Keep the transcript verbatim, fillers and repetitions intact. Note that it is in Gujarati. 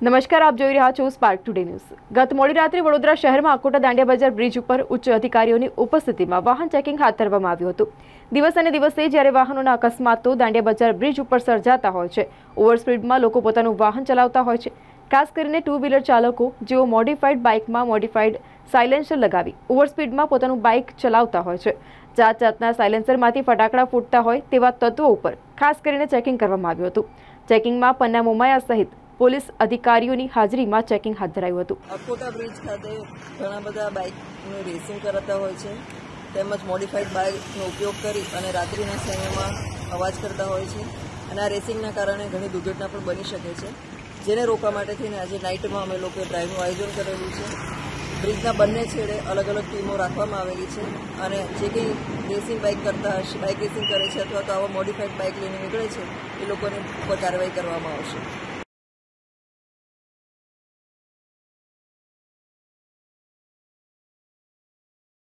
નમસ્કાર, આપ જોઈ રહ્યા છો સ્પાર્ક ટુડે ન્યૂઝ। ગત મોડી રાત્રે વડોદરા શહેરમાં આકોટા દાંડિયા બજાર બ્રિજ ઉપર ઉચ્ચ અધિકારીઓની ઉપસ્થિતિમાં વાહન ચેકિંગ હાથ ધરવામાં આવ્યું હતું। દિવસ અને દિવસે જ્યારે વાહનોના અકસ્માતો દાંડિયા બજાર બ્રિજ ઉપર સર્જાતા હોય છે, ઓવર સ્પીડમાં લોકો પોતાનું વાહન ચલાવતા હોય છે। ખાસ કરીને ટુ વ્હીલર ચાલકો જેઓ મોડિફાઈડ બાઇકમાં મોડિફાઈડ સાયલેન્સર લગાવી ઓવર સ્પીડમાં પોતાનું બાઇક ચલાવતા હોય છે। જાત જાતના સાયલેન્સરમાંથી ફટાકડા ફૂટતા હોય તેવા તત્વો ઉપર ખાસ કરીને ચેકિંગ કરવામાં આવ્યું હતું। ચેકિંગમાં પન્ના મોમાયા સહિત પોલીસ અધિકારીઓની હાજરીમાં ચેકિંગ હાથ ધરાયું હતું। આકોટા બ્રિજ ખાતે ઘણા બધા બાઇકનું રેસિંગ કરાતા હોય છે, તેમજ મોડિફાઈડ બાઇકનો ઉપયોગ કરી અને રાત્રિના સમયમાં અવાજ કરતા હોય છે અને આ રેસિંગના કારણે ઘણી દુર્ઘટના પણ બની શકે છે, જેને રોકવા માટે થઈને આજે નાઇટમાં અમે લોકોએ ડ્રાઈવનું આયોજન કરેલું છે। બ્રિજના બંને છેડે અલગ અલગ ટીમો રાખવામાં આવેલી છે અને જે કંઈ રેસિંગ બાઇક કરતા હશે, બાઇક રેસિંગ કરે છે અથવા તો આવા મોડિફાઈડ બાઇક લઈને નીકળે છે એ લોકોની ઉપર કાર્યવાહી કરવામાં આવશે।